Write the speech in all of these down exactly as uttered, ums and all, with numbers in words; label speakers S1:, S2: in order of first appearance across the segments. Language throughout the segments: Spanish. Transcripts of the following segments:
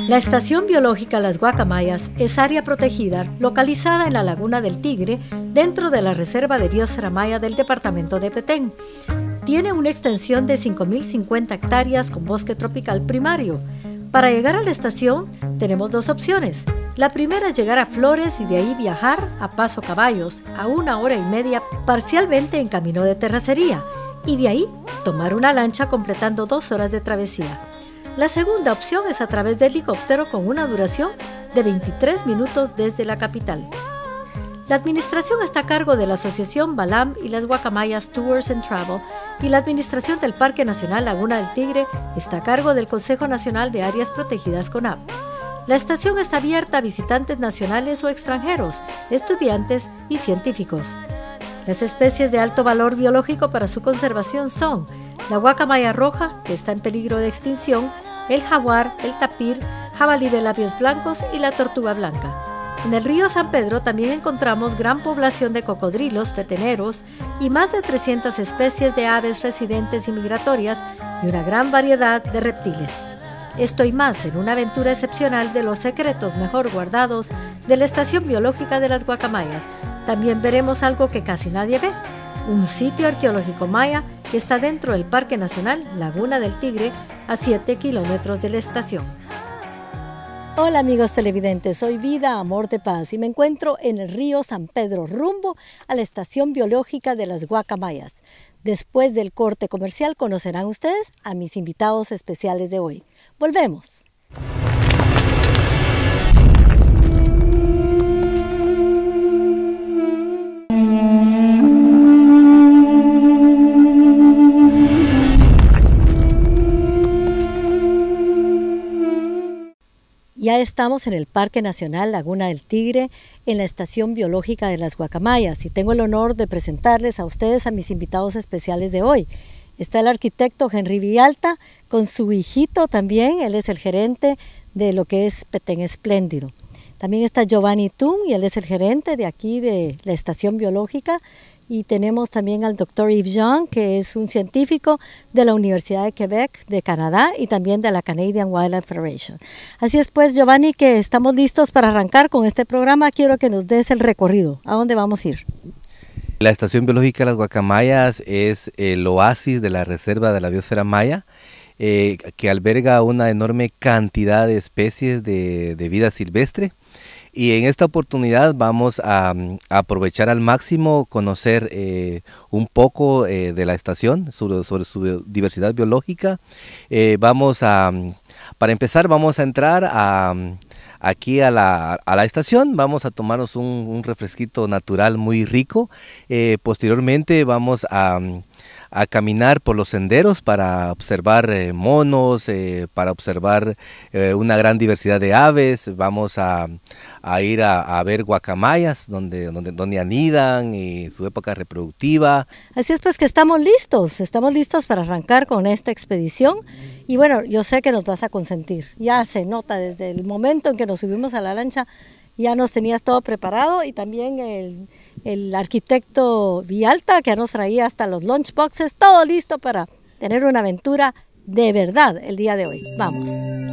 S1: La Estación Biológica Las Guacamayas es área protegida localizada en la Laguna del Tigre, dentro de la Reserva de Biosfera Maya del departamento de Petén. Tiene una extensión de cinco mil cincuenta hectáreas con bosque tropical primario. Para llegar a la estación tenemos dos opciones. La primera es llegar a Flores y de ahí viajar a Paso Caballos a una hora y media parcialmente en camino de terracería y de ahí tomar una lancha completando dos horas de travesía. La segunda opción es a través de helicóptero con una duración de veintitrés minutos desde la capital. La administración está a cargo de la Asociación Balam y las Guacamayas Tours and Travel y la administración del Parque Nacional Laguna del Tigre está a cargo del Consejo Nacional de Áreas Protegidas CONAP. La estación está abierta a visitantes nacionales o extranjeros, estudiantes y científicos. Las especies de alto valor biológico para su conservación son la guacamaya roja, que está en peligro de extinción, el jaguar, el tapir, jabalí de labios blancos y la tortuga blanca. En el río San Pedro también encontramos gran población de cocodrilos peteneros y más de trescientas especies de aves residentes y migratorias y una gran variedad de reptiles. Esto y más en una aventura excepcional de los secretos mejor guardados de la Estación Biológica de las Guacamayas. También veremos algo que casi nadie ve, un sitio arqueológico maya que está dentro del Parque Nacional Laguna del Tigre, a siete kilómetros de la estación. Hola amigos televidentes, soy Vida Amor de Paz y me encuentro en el río San Pedro, rumbo a la Estación Biológica de las Guacamayas. Después del corte comercial conocerán ustedes a mis invitados especiales de hoy. Volvemos. Ya estamos en el Parque Nacional Laguna del Tigre, en la Estación Biológica de las Guacamayas, y tengo el honor de presentarles a ustedes a mis invitados especiales de hoy. Está el arquitecto Henry Villalta con su hijito también, él es el gerente de lo que es Petén Espléndido. También está Giovanni Tum y él es el gerente de aquí de la Estación Biológica. Y tenemos también al doctor Yves Jean, que es un científico de la Universidad de Quebec de Canadá y también de la Canadian Wildlife Federation. Así es pues, Giovanni, que estamos listos para arrancar con este programa. Quiero que nos des el recorrido. ¿A dónde vamos a ir?
S2: La Estación Biológica de las Guacamayas es el oasis de la Reserva de la Biosfera Maya, eh, que alberga una enorme cantidad de especies de, de vida silvestre. Y en esta oportunidad vamos a, a aprovechar al máximo, conocer eh, un poco eh, de la estación, sobre, sobre su diversidad biológica. Eh, vamos a, para empezar, vamos a entrar a, aquí a la, a la estación, vamos a tomarnos un, un refresquito natural muy rico. Eh, posteriormente vamos a... a caminar por los senderos para observar eh, monos, eh, para observar eh, una gran diversidad de aves. Vamos a, a ir a, a ver guacamayas donde, donde, donde anidan y su época reproductiva.
S1: Así es pues que estamos listos, estamos listos para arrancar con esta expedición y bueno, yo sé que nos vas a consentir, ya se nota desde el momento en que nos subimos a la lancha, ya nos tenías todo preparado y también el... el arquitecto Villalta, que nos traía hasta los lunchboxes, todo listo para tener una aventura de verdad el día de hoy. Vamos.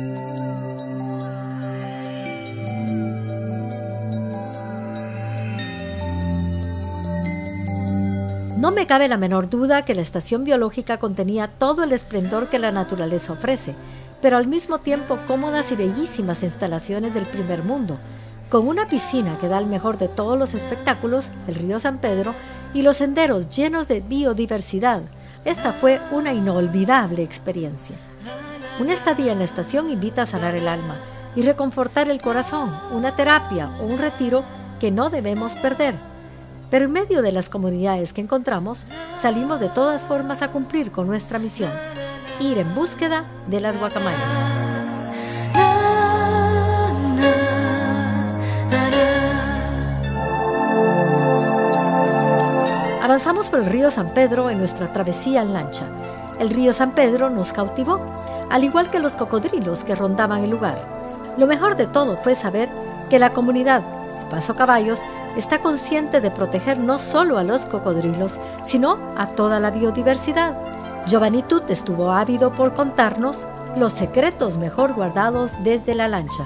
S1: No me cabe la menor duda que la estación biológica contenía todo el esplendor que la naturaleza ofrece, pero al mismo tiempo cómodas y bellísimas instalaciones del primer mundo, con una piscina que da el mejor de todos los espectáculos, el río San Pedro, y los senderos llenos de biodiversidad. Esta fue una inolvidable experiencia. Una estadía en la estación invita a sanar el alma y reconfortar el corazón, una terapia o un retiro que no debemos perder. Pero en medio de las comodidades que encontramos, salimos de todas formas a cumplir con nuestra misión, ir en búsqueda de las guacamayas. Avanzamos por el río San Pedro en nuestra travesía en lancha. El río San Pedro nos cautivó, al igual que los cocodrilos que rondaban el lugar. Lo mejor de todo fue saber que la comunidad de Paso Caballos está consciente de proteger no solo a los cocodrilos, sino a toda la biodiversidad. Giovanni Tut estuvo ávido por contarnos los secretos mejor guardados desde la lancha.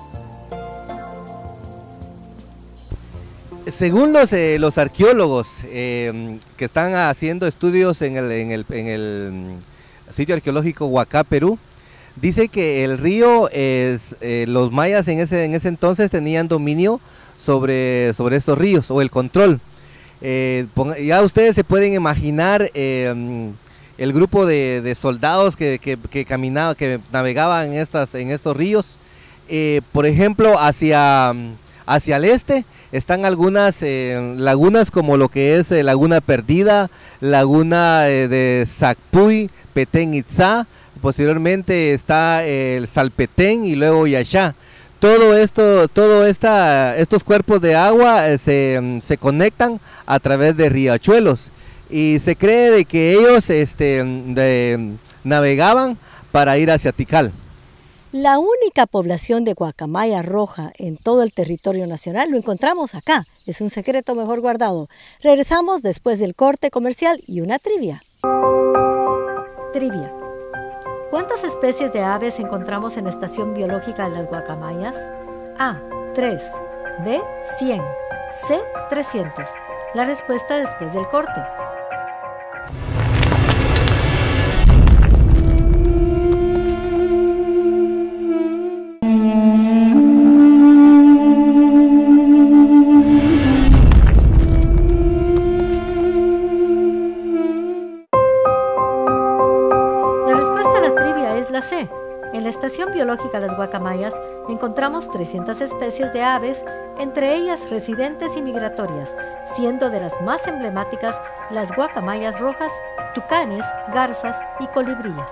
S2: Según los, eh, los arqueólogos eh, que están haciendo estudios en el, en el, en el sitio arqueológico Huacá, Perú, dice que el río, es, eh, los mayas en ese, en ese entonces tenían dominio sobre, sobre estos ríos, o el control. Eh, ya ustedes se pueden imaginar eh, el grupo de, de soldados que, que, que caminaban, que navegaban en, estas, en estos ríos. Eh, por ejemplo, hacia, hacia el este están algunas eh, lagunas como lo que es eh, Laguna Perdida, Laguna eh, de Sacpuy, Petén Itzá, posteriormente está eh, el Salpetén y luego Yaxá. Todo esto, todo esta, estos cuerpos de agua eh, se, se conectan a través de riachuelos y se cree de que ellos este, de, navegaban para ir hacia Tikal.
S1: La única población de guacamaya roja en todo el territorio nacional lo encontramos acá. Es un secreto mejor guardado. Regresamos después del corte comercial y una trivia. Trivia. ¿Cuántas especies de aves encontramos en la Estación Biológica de las Guacamayas? A, tres, B, cien, C, trescientos. La respuesta después del corte. En la Estación Biológica Las Guacamayas encontramos trescientas especies de aves, entre ellas residentes y migratorias, siendo de las más emblemáticas las guacamayas rojas, tucanes, garzas y colibríes.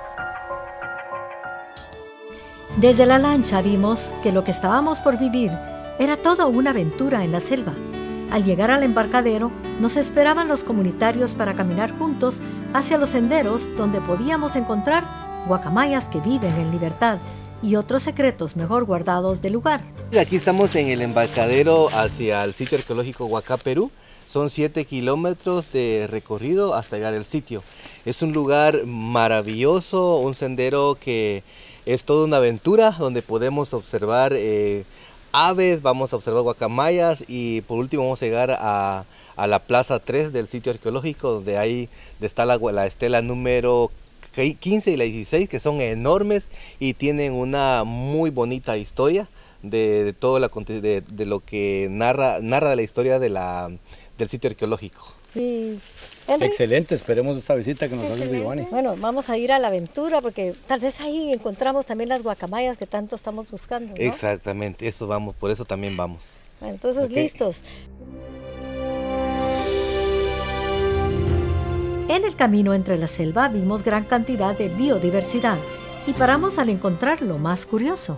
S1: Desde la lancha vimos que lo que estábamos por vivir era toda una aventura en la selva. Al llegar al embarcadero, nos esperaban los comunitarios para caminar juntos hacia los senderos donde podíamos encontrar guacamayas que viven en libertad y otros secretos mejor guardados del lugar.
S2: Aquí estamos en el embarcadero hacia el sitio arqueológico Huacá, Perú. Son siete kilómetros de recorrido hasta llegar al sitio. Es un lugar maravilloso, un sendero que es toda una aventura donde podemos observar eh, aves, vamos a observar guacamayas y por último vamos a llegar a, a la plaza tres del sitio arqueológico, donde ahí está la, la estela número quince y la dieciséis, que son enormes y tienen una muy bonita historia de, de todo la, de, de lo que narra, narra la historia de la, del sitio arqueológico.
S1: Sí.
S3: Excelente, esperemos esta visita que nos hace Giovanni.
S1: Bueno, vamos a ir a la aventura porque tal vez ahí encontramos también las guacamayas que tanto estamos buscando, ¿no?
S2: Exactamente, eso vamos, por eso también vamos.
S1: Bueno, entonces, okay. Listos. En el camino entre la selva vimos gran cantidad de biodiversidad y paramos al encontrar lo más curioso.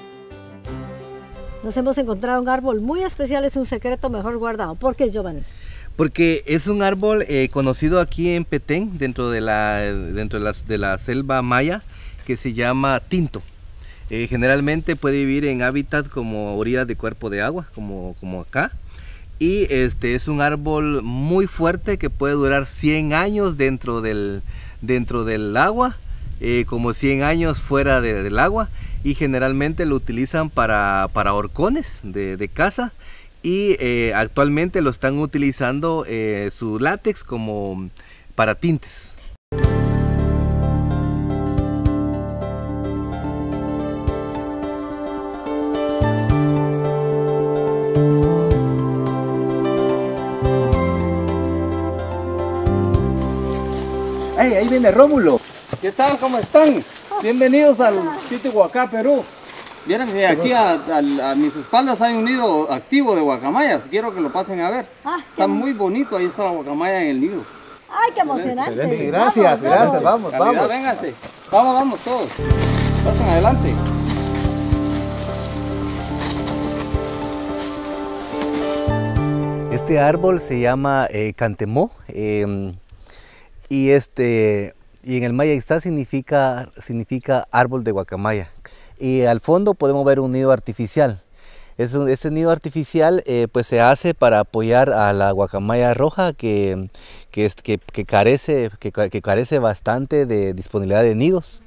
S1: Nos hemos encontrado un árbol muy especial, es un secreto mejor guardado. ¿Por qué, Giovanni?
S2: Porque es un árbol eh, conocido aquí en Petén, dentro de la, dentro de la, de la selva maya, que se llama tinto. Eh, generalmente puede vivir en hábitat como orillas de cuerpo de agua, como, como acá. Y este es un árbol muy fuerte que puede durar cien años dentro del, dentro del agua, eh, como cien años fuera de, del agua, y generalmente lo utilizan para, para horcones de, de caza y eh, actualmente lo están utilizando eh, su látex como para tintes.
S3: Hey, ahí viene Rómulo. ¿Qué tal? ¿Cómo están? Bienvenidos al sitio Huacá, Perú. Vieron que aquí a, a, a mis espaldas hay un nido activo de guacamayas. Quiero que lo pasen a ver. Ah, está muy bonito, ahí está la guacamaya en el nido.
S1: ¡Ay, qué emocionante!
S3: Excelente. Gracias, vamos, gracias, vamos, Calidad, vamos. Vénganse. Vamos, vamos todos. Pasen adelante.
S2: Este árbol se llama eh, cantemó. Eh, Y, este, y en el maya ixtá significa, significa árbol de guacamaya. Y al fondo podemos ver un nido artificial. Es un, ese nido artificial eh, pues se hace para apoyar a la guacamaya roja que, que, que, que, carece, que, que carece bastante de disponibilidad de nidos.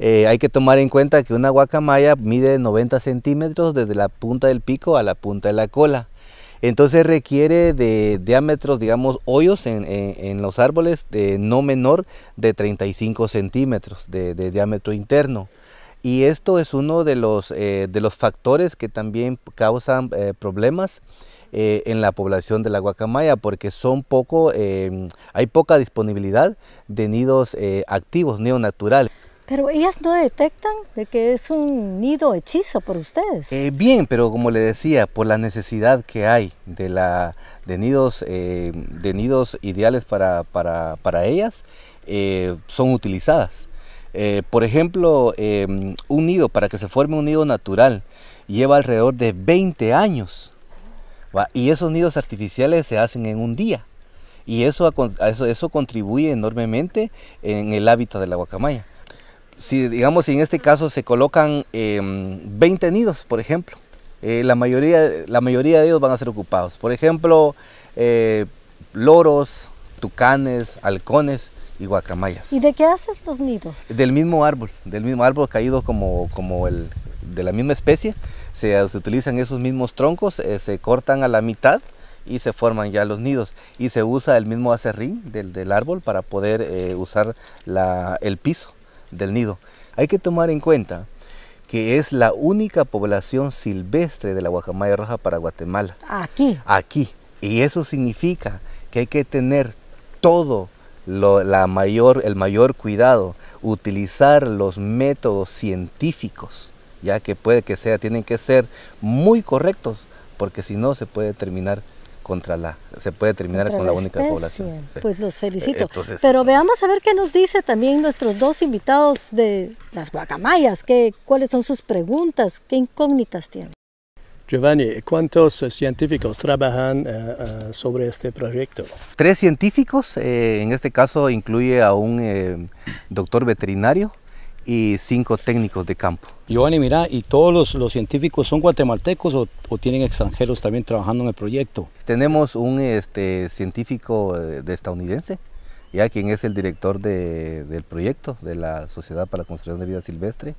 S2: Eh, hay que tomar en cuenta que una guacamaya mide noventa centímetros desde la punta del pico a la punta de la cola. Entonces requiere de diámetros, digamos, hoyos en, en, en los árboles de no menor de treinta y cinco centímetros de, de diámetro interno. Y esto es uno de los, eh, de los factores que también causan eh, problemas eh, en la población de la guacamaya, porque son poco, eh, hay poca disponibilidad de nidos eh, activos, nidos naturales.
S1: Pero ellas no detectan de que es un nido hechizo por ustedes.
S2: Eh, bien, pero como le decía, por la necesidad que hay de, la, de, nidos, eh, de nidos ideales para, para, para ellas, eh, son utilizadas. Eh, por ejemplo, eh, un nido, para que se forme un nido natural, lleva alrededor de veinte años, ¿va? Y esos nidos artificiales se hacen en un día. Y eso, eso, eso contribuye enormemente en el hábitat de la guacamaya. Si, digamos, si en este caso se colocan eh, veinte nidos, por ejemplo, eh, la, mayoría, la mayoría de ellos van a ser ocupados. Por ejemplo, eh, loros, tucanes, halcones y guacamayas.
S1: ¿Y de qué haces los nidos?
S2: Del mismo árbol, del mismo árbol caído como, como el de la misma especie. Se, se utilizan esos mismos troncos, eh, se cortan a la mitad y se forman ya los nidos. Y se usa el mismo acerrín del, del árbol para poder eh, usar la, el piso del nido. Hay que tomar en cuenta que es la única población silvestre de la guacamaya roja para Guatemala.
S1: Aquí.
S2: Aquí. Y eso significa que hay que tener todo lo, la mayor, el mayor cuidado, utilizar los métodos científicos, ya que puede que sea, tienen que ser muy correctos, porque si no se puede terminar contra la, se puede terminar
S1: Contra
S2: con la,
S1: la
S2: única
S1: especie.
S2: población.
S1: Pues los felicito.
S2: Entonces,
S1: pero veamos a ver qué nos dice también nuestros dos invitados de las guacamayas, que, cuáles son sus preguntas, qué incógnitas tienen.
S4: Giovanni, ¿cuántos uh, científicos trabajan uh, uh, sobre este proyecto?
S2: Tres científicos, eh, en este caso incluye a un eh, doctor veterinario y cinco técnicos de campo.
S5: Giovanni, mira, ¿y todos los, los científicos son guatemaltecos o, o tienen extranjeros también trabajando en el proyecto?
S2: Tenemos un este, científico de estadounidense, ya quien es el director de, del proyecto de la Sociedad para la Conservación de Vida Silvestre,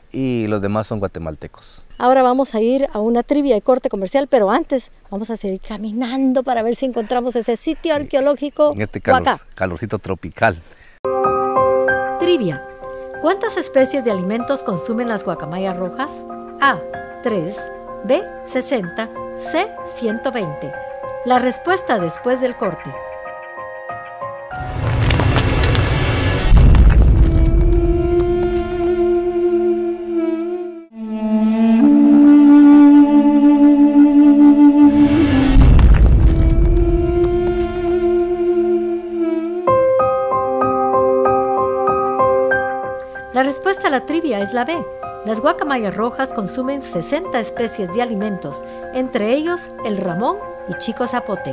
S2: y los demás son guatemaltecos.
S1: Ahora vamos a ir a una trivia de corte comercial, pero antes vamos a seguir caminando para ver si encontramos ese sitio arqueológico.
S2: En este calor, calorcito tropical.
S1: Trivia. ¿Cuántas especies de alimentos consumen las guacamayas rojas? A, tres, B, sesenta, C, ciento veinte. La respuesta después del corte. La respuesta a la trivia es la B. Las guacamayas rojas consumen sesenta especies de alimentos, entre ellos el ramón y chico zapote.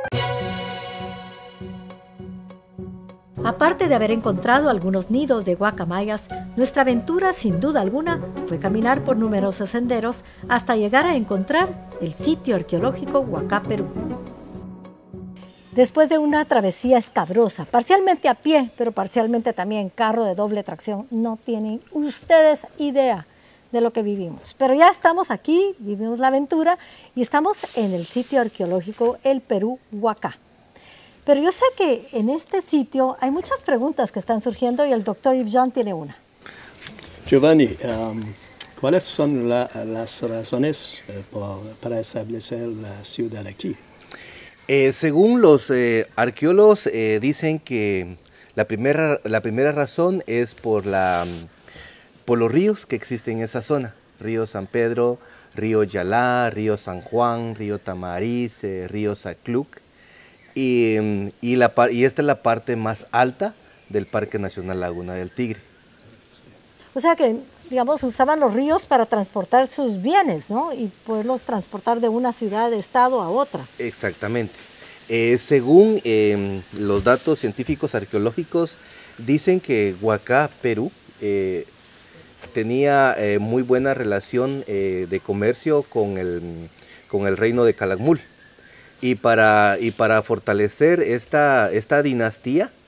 S1: Aparte de haber encontrado algunos nidos de guacamayas, nuestra aventura sin duda alguna fue caminar por numerosos senderos hasta llegar a encontrar el sitio arqueológico Huacá, Perú. Después de una travesía escabrosa, parcialmente a pie, pero parcialmente también carro de doble tracción, no tienen ustedes idea de lo que vivimos. Pero ya estamos aquí, vivimos la aventura y estamos en el sitio arqueológico El Perú Huacá. Pero yo sé que en este sitio hay muchas preguntas que están surgiendo y el doctor Yves Jean tiene una.
S4: Giovanni, um, ¿cuáles son la, las razones eh, por, para establecer la ciudad aquí?
S2: Eh, según los eh, arqueólogos eh, dicen que la primera, la primera razón es por, la, por los ríos que existen en esa zona. Río San Pedro, río Yalá, río San Juan, río Tamariz, eh, río Sacluc. Y, y, la, y esta es la parte más alta del Parque Nacional Laguna del Tigre.
S1: O sea que, digamos, usaban los ríos para transportar sus bienes, ¿no? Y poderlos transportar de una ciudad, de estado a otra.
S2: Exactamente. Eh, según eh, los datos científicos arqueológicos, dicen que Huacá, Perú, eh, tenía eh, muy buena relación eh, de comercio con el, con el reino de Calakmul. Y para, y para fortalecer esta, esta dinastía,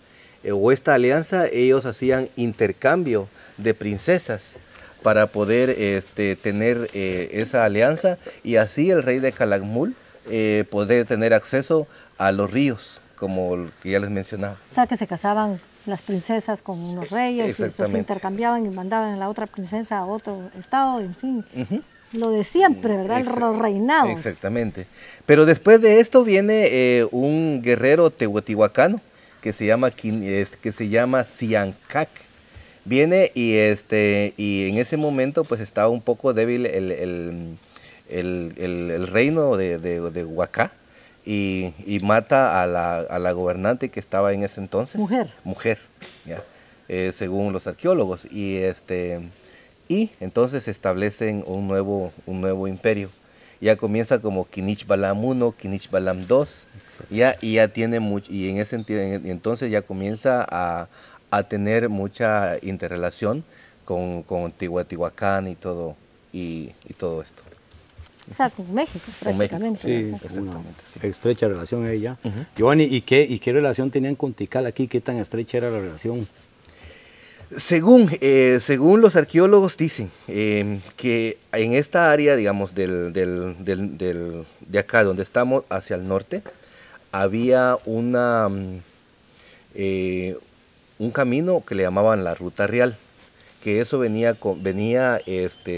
S2: eh, o esta alianza, ellos hacían intercambio de princesas para poder este, tener eh, esa alianza y así el rey de Calakmul eh, poder tener acceso a los ríos, como el que ya les mencionaba.
S1: O sea, que se casaban las princesas con unos reyes y después se intercambiaban y mandaban a la otra princesa a otro estado, en fin. Uh-huh. Lo de siempre, ¿verdad? Exact Los reinados.
S2: Exactamente. Pero después de esto viene eh, un guerrero teotihuacano que se llama, que se llama Siancac. Viene y, este, y en ese momento pues estaba un poco débil el, el, el, el, el reino de, de, de Huacá y, y mata a la, a la gobernante que estaba en ese entonces.
S1: Mujer.
S2: Mujer, ya, eh, según los arqueólogos. Y, este, y entonces establecen un nuevo, un nuevo imperio. Ya comienza como Kinich Balam uno, Kinich Balam dos, ya, y ya tiene mucho, y en ese sentido, entonces ya comienza a a tener mucha interrelación con, con Teotihuacán y todo, y, y todo esto.
S1: O sea, con México prácticamente.
S5: Con México. Sí, exactamente. Sí. Estrecha relación ella. Uh-huh. Giovanni, ¿y qué, ¿y qué relación tenían con Tikal aquí? ¿Qué tan estrecha era la relación?
S2: Según, eh, según los arqueólogos dicen eh, que en esta área, digamos, del, del, del, del, de acá donde estamos, hacia el norte, había una... Eh, un camino que le llamaban la Ruta Real, que eso venía, con, venía este,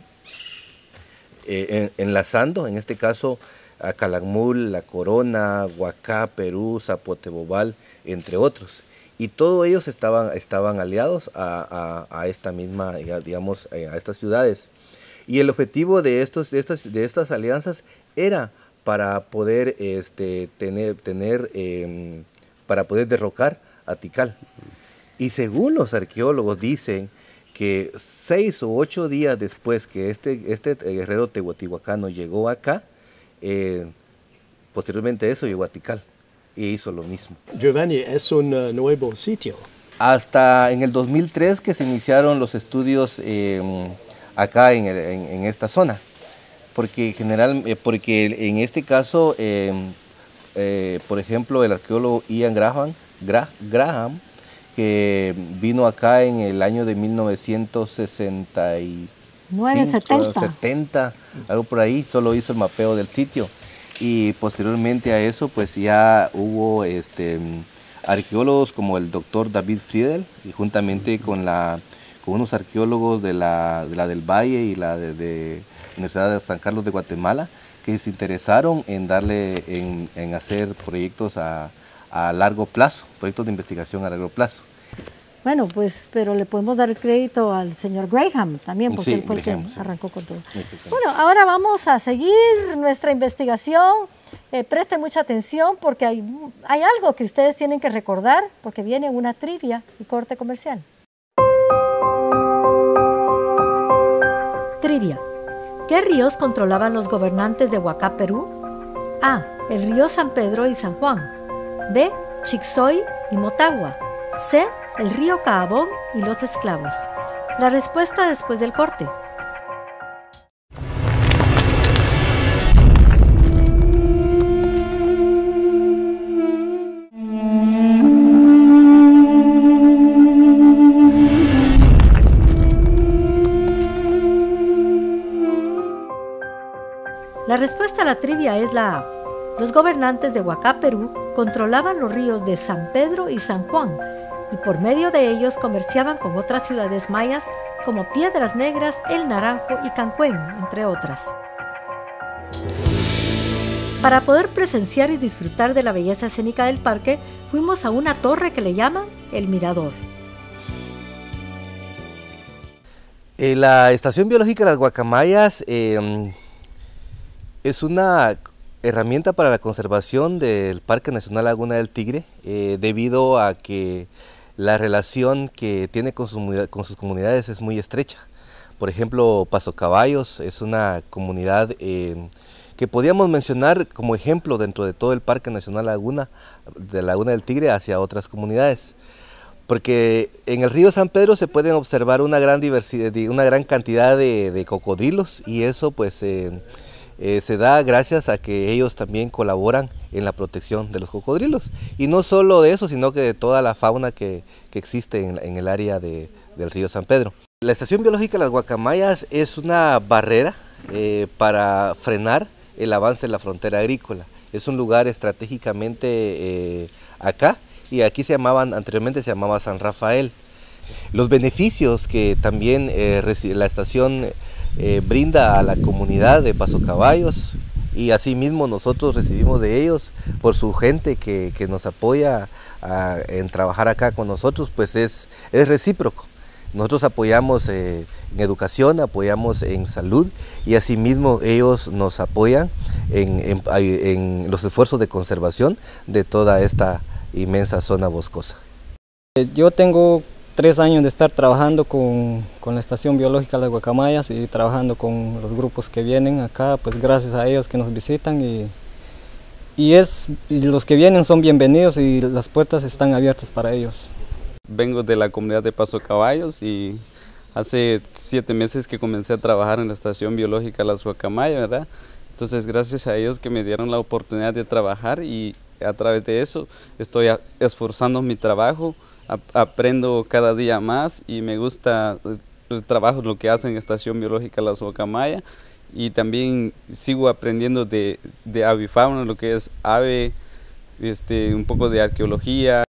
S2: eh, en, enlazando, en este caso, a Calakmul, La Corona, Huacá, Perú, Zapotebobal, entre otros. Y todos ellos estaban, estaban aliados a, a, a esta misma, digamos, a estas ciudades. Y el objetivo de, estos, de, estas, de estas alianzas era para poder este, tener, tener eh, para poder derrocar a Tikal. Y según los arqueólogos dicen que seis o ocho días después que este, este guerrero teotihuacano llegó acá, eh, posteriormente eso llegó a Tikal y hizo lo mismo.
S4: Giovanni, es un uh, nuevo sitio.
S2: Hasta en el dos mil tres que se iniciaron los estudios eh, acá en, el, en, en esta zona, porque, general, eh, porque en este caso, eh, eh, por ejemplo, el arqueólogo Ian Graham, Graham, que vino acá en el año de mil novecientos sesenta y
S1: nueve, setenta.
S2: setenta, algo por ahí, solo hizo el mapeo del sitio. Y posteriormente a eso, pues ya hubo este, arqueólogos como el doctor David Friedel, y juntamente con, la, con unos arqueólogos de la, de la del Valle y la de, de Universidad de San Carlos de Guatemala, que se interesaron en darle, en, en hacer proyectos a a largo plazo, proyectos de investigación a largo plazo.
S1: Bueno, pues, pero le podemos dar el crédito al señor Graham también, porque
S2: sí,
S1: él fue el
S2: Graham,
S1: que
S2: sí.
S1: arrancó con todo.
S2: Sí, sí, sí.
S1: Bueno, ahora vamos a seguir nuestra investigación. Eh, presten mucha atención porque hay, hay algo que ustedes tienen que recordar, porque viene una trivia y corte comercial. Trivia. ¿Qué ríos controlaban los gobernantes de Huacá, Perú? A. El río San Pedro y San Juan. B. Chixoy y Motagua. C. El río Caabón y los esclavos. La respuesta después del corte. La respuesta a la trivia es la A. Los gobernantes de Huacá, Perú, controlaban los ríos de San Pedro y San Juan, y por medio de ellos comerciaban con otras ciudades mayas como Piedras Negras, El Naranjo y Cancuén, entre otras. Para poder presenciar y disfrutar de la belleza escénica del parque, fuimos a una torre que le llaman El Mirador.
S2: Eh, la Estación Biológica de las Guacamayas eh, es una herramienta para la conservación del Parque Nacional Laguna del Tigre, eh, debido a que la relación que tiene con sus, con sus comunidades es muy estrecha. Por ejemplo, Paso Caballos es una comunidad eh, que podríamos mencionar como ejemplo dentro de todo el Parque Nacional Laguna, de Laguna del Tigre hacia otras comunidades. Porque en el río San Pedro se pueden observar una gran diversidad, una gran cantidad de, de cocodrilos, y eso pues eh, eh, se da gracias a que ellos también colaboran en la protección de los cocodrilos. Y no solo de eso, sino que de toda la fauna que, que existe en, en el área de, del río San Pedro. La Estación Biológica Las Guacamayas es una barrera eh, para frenar el avance de la frontera agrícola. Es un lugar estratégicamente eh, acá, y aquí se llamaban, anteriormente se llamaba San Rafael. Los beneficios que también eh, la estación eh, brinda a la comunidad de Paso Caballos, y asimismo nosotros recibimos de ellos por su gente que, que nos apoya a, en trabajar acá con nosotros, pues es, es recíproco. Nosotros apoyamos eh, en educación, apoyamos en salud, y asimismo ellos nos apoyan en, en, en los esfuerzos de conservación de toda esta inmensa zona boscosa.
S6: Yo tengo tres años de estar trabajando con, con la Estación Biológica Las Guacamayas y trabajando con los grupos que vienen acá, pues gracias a ellos que nos visitan, y, y, es, y los que vienen son bienvenidos y las puertas están abiertas para ellos.
S7: Vengo de la comunidad de Paso Caballos y hace siete meses que comencé a trabajar en la Estación Biológica Las Guacamayas, ¿verdad? Entonces gracias a ellos que me dieron la oportunidad de trabajar, y a través de eso estoy esforzando mi trabajo, aprendo cada día más y me gusta el trabajo, lo que hacen en Estación Biológica Las Guacamayas, y también sigo aprendiendo de, de avifauna, lo que es ave, este, un poco de arqueología.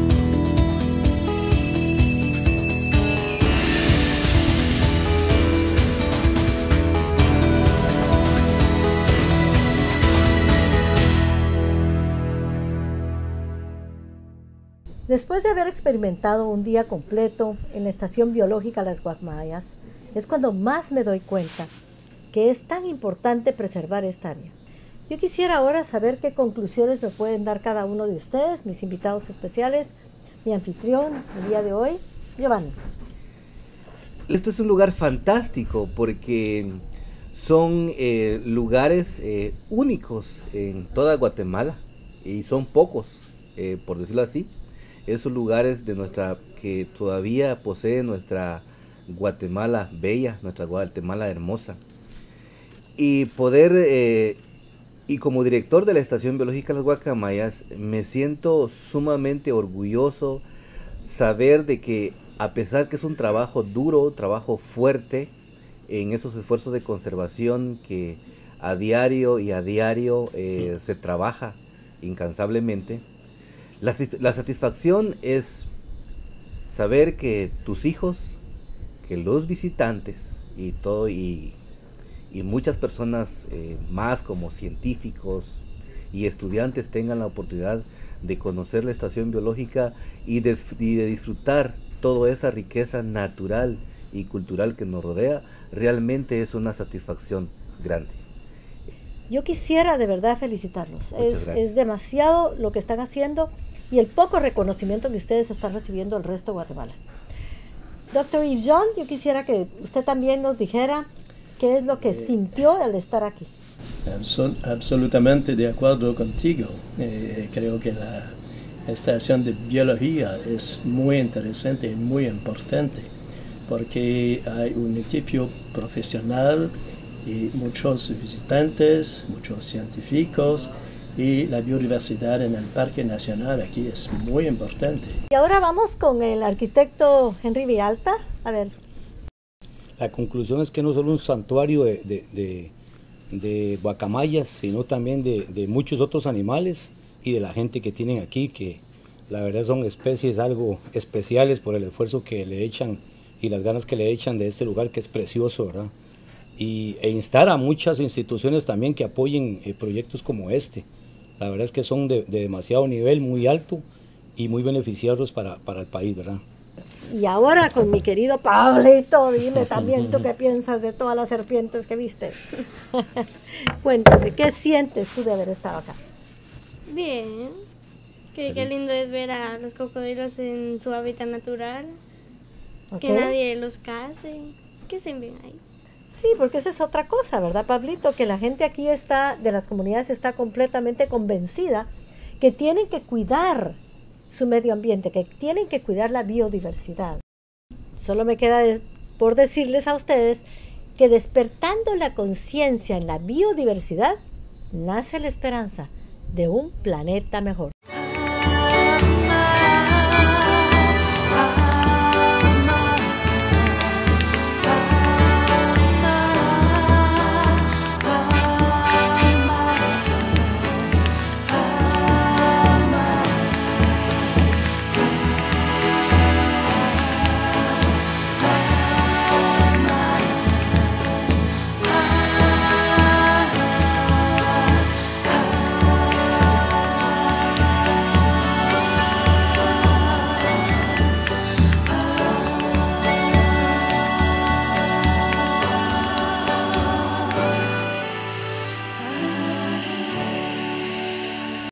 S1: Después de haber experimentado un día completo en la Estación Biológica Las Guacamayas, es cuando más me doy cuenta que es tan importante preservar esta área. Yo quisiera ahora saber qué conclusiones me pueden dar cada uno de ustedes, mis invitados especiales, mi anfitrión el día de hoy, Giovanni.
S2: Esto es un lugar fantástico porque son eh, lugares eh, únicos en toda Guatemala, y son pocos, eh, por decirlo así. Esos lugares de nuestra que todavía posee nuestra Guatemala bella, nuestra Guatemala hermosa. Y poder, eh, y como director de la Estación Biológica Las Guacamayas, me siento sumamente orgulloso saber de que, a pesar que es un trabajo duro, trabajo fuerte, en esos esfuerzos de conservación que a diario y a diario eh, se trabaja incansablemente, La, la satisfacción es saber que tus hijos, que los visitantes y todo y, y muchas personas eh, más, como científicos y estudiantes, tengan la oportunidad de conocer la estación biológica y de, y de disfrutar toda esa riqueza natural y cultural que nos rodea. Realmente es una satisfacción grande.
S1: Yo quisiera de verdad felicitarlos. Es, es demasiado lo que están haciendo y el poco reconocimiento que ustedes están recibiendo del resto de Guatemala. Doctor Yves John, yo quisiera que usted también nos dijera qué es lo que eh, sintió al estar aquí.
S4: Absol absolutamente de acuerdo contigo. Eh, creo que la estación de biología es muy interesante y muy importante porque hay un equipo profesional y muchos visitantes, muchos científicos, y la biodiversidad en el Parque Nacional aquí es muy importante.
S1: Y ahora vamos con el arquitecto Henry Villalta. A ver.
S5: La conclusión es que no solo un santuario de, de, de, de guacamayas, sino también de, de muchos otros animales y de la gente que tienen aquí, que la verdad son especies algo especiales por el esfuerzo que le echan y las ganas que le echan de este lugar que es precioso, ¿verdad? Y, e instar a muchas instituciones también que apoyen eh, proyectos como este. La verdad es que son de, de demasiado nivel, muy alto y muy beneficiosos para, para el país, ¿verdad?
S1: Y ahora con mi querido Pablito, dime también tú qué piensas de todas las serpientes que viste. Cuéntame, ¿qué sientes tú de haber estado acá?
S8: Bien, que qué lindo es ver a los cocodrilos en su hábitat natural, okay. Que nadie los case, que estén bien ahí.
S1: Sí, porque esa es otra cosa, ¿verdad, Pablito? Que la gente aquí está, de las comunidades, está completamente convencida que tienen que cuidar su medio ambiente, que tienen que cuidar la biodiversidad. Solo me queda de, por decirles a ustedes que despertando la conciencia en la biodiversidad, nace la esperanza de un planeta mejor.